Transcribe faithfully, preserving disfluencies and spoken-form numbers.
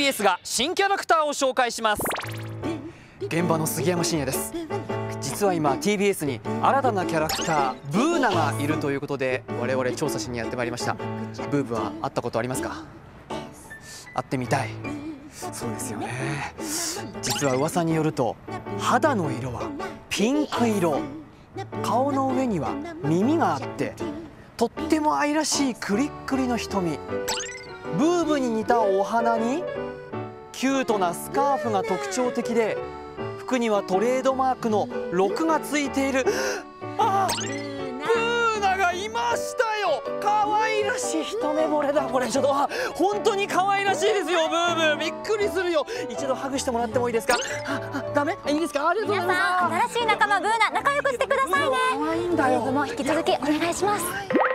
ーエス が新キャラクターを紹介します。現場の杉山真也です。実は今 ティービーエス に新たなキャラクターブーナがいるということで、我々調査しにやってまいりました。ブーブは会ったことありますか？会ってみたい。そうですよね。実は噂によると肌の色はピンク色、顔の上には耳があってとっても愛らしいクリックリの瞳、ブーブに似たお花にキュートなスカーフが特徴的で、服にはトレードマークのろくがついている。あ、ブーナがいましたよ。可愛らしい一目惚れだ。これちょっと本当に可愛らしいですよ。ブーブーびっくりするよ。一度ハグしてもらってもいいですか？あ、ダメ？いいですか？ありがとうございます。 皆さん、新しい仲間ブーナ仲良くしてくださいね。 可愛いんだよ。 ブーブも引き続きお願いします。